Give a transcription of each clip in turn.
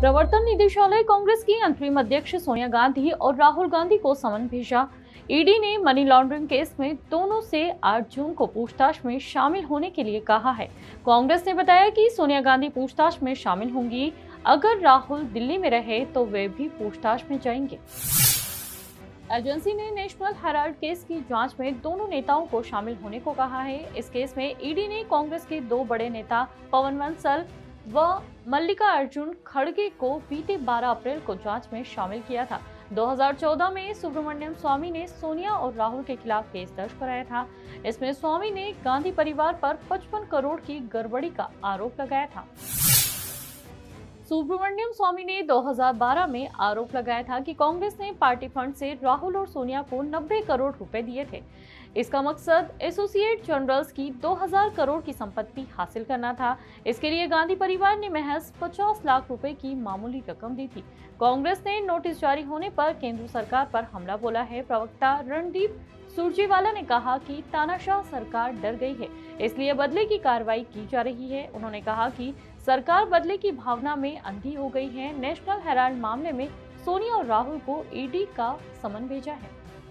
प्रवर्तन निदेशालय कांग्रेस की अंतरिम अध्यक्ष सोनिया गांधी और राहुल गांधी को समन भेजा। ईडी ने मनी लॉन्ड्रिंग केस में दोनों से 8 जून को पूछताछ में शामिल होने के लिए कहा है। कांग्रेस ने बताया कि सोनिया गांधी पूछताछ में शामिल होंगी। अगर राहुल दिल्ली में रहे तो वे भी पूछताछ में जाएंगे। एजेंसी ने नेशनल हेराल्ड केस की जांच में दोनों नेताओं को शामिल होने को कहा है। इस केस में ईडी ने कांग्रेस के 2 बड़े नेता पवन बंसल व मल्लिकार्जुन खड़गे को बीते 12 अप्रैल को जांच में शामिल किया था। 2014 में सुब्रमण्यम स्वामी ने सोनिया और राहुल के खिलाफ केस दर्ज कराया था। इसमें स्वामी ने गांधी परिवार पर 55 करोड़ की गड़बड़ी का आरोप लगाया था। सुब्रमण्यम स्वामी ने 2012 में आरोप लगाया था कि कांग्रेस ने पार्टी फंड से राहुल और सोनिया को 90 करोड़ रुपए दिए थे। इसका मकसद एसोसिएट जनरल्स की 2000 करोड़ की संपत्ति हासिल करना था। इसके लिए गांधी परिवार ने महज 50 लाख रुपए की मामूली रकम दी थी। कांग्रेस ने नोटिस जारी होने पर केंद्र सरकार पर हमला बोला है। प्रवक्ता रणदीप सुरजेवाला ने कहा कि तानाशाह सरकार डर गई है, इसलिए बदले की कार्रवाई की जा रही है। उन्होंने कहा कि सरकार बदले की भावना में अंधी हो गई है। नेशनल हेराल्ड मामले में सोनिया और राहुल को ईडी का समन भेजा है।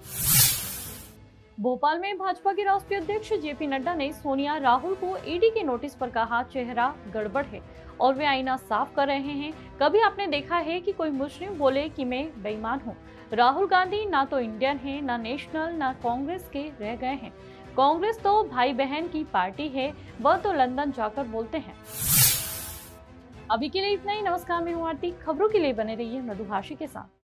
भोपाल में भाजपा के राष्ट्रीय अध्यक्ष जेपी नड्डा ने सोनिया राहुल को ईडी के नोटिस पर कहा, चेहरा गड़बड़ है और वे आईना साफ कर रहे हैं। कभी आपने देखा है कि कोई मुस्लिम बोले कि मैं बेईमान हूं? राहुल गांधी ना तो इंडियन है, ना नेशनल, ना कांग्रेस के रह गए हैं। कांग्रेस तो भाई बहन की पार्टी है, वह तो लंदन जाकर बोलते हैं। अभी के लिए इतना ही। नमस्कार, मैं हूं आरती। खबरों के लिए बने रहिए मृदुभाषी के साथ।